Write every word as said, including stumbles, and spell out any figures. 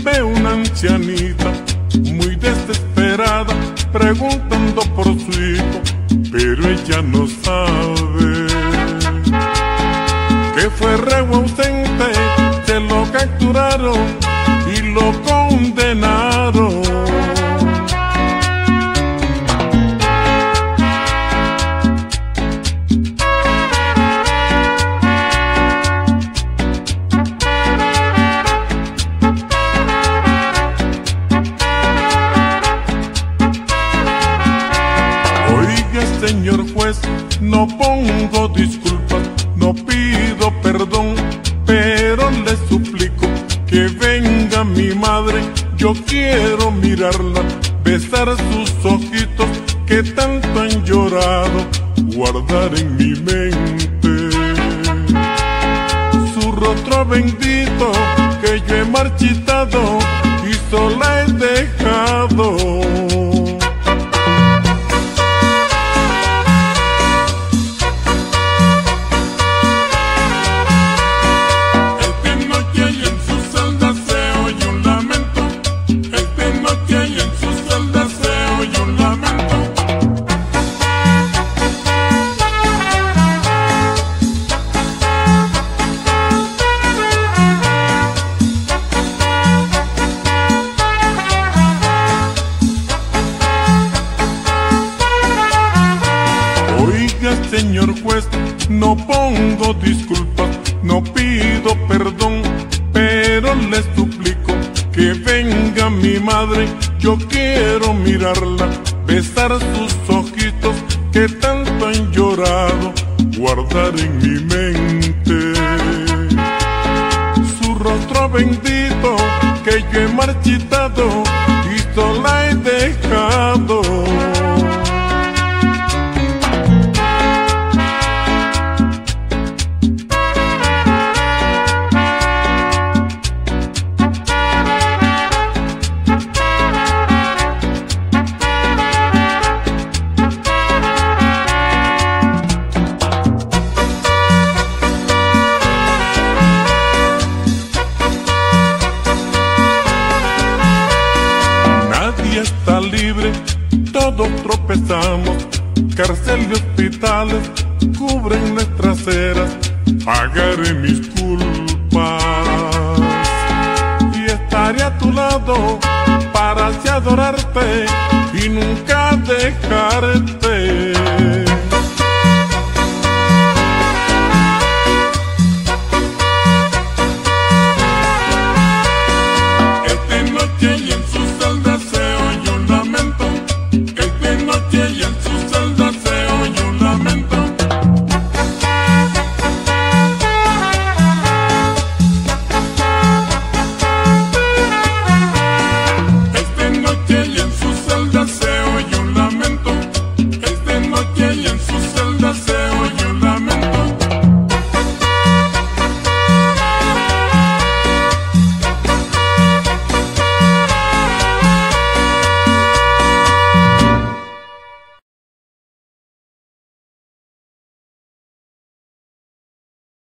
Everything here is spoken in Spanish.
Veo una ancianita muy desesperada preguntando por su hijo, pero ella no sabe que fue reo ausente, se lo capturaron y lo condenaron. Señor juez, no pongo disculpas, no pido perdón, pero le suplico que venga mi madre. Yo quiero mirarla, besar sus ojitos que tanto han llorado, guardar en mi mente su rostro bendito que yo he marchitado y sola he dejado. Señor juez, no pongo disculpas, no pido perdón, pero le suplico que venga mi madre. Yo quiero mirarla, besar sus ojitos que tanto han llorado, guardar en mi mente su rostro bendito que yo he marchitado y sola he dejado. Está libre, todos tropezamos, cárcel y hospitales cubren nuestras eras. Pagaré mis culpas y estaré a tu lado para así adorarte y nunca dejarte.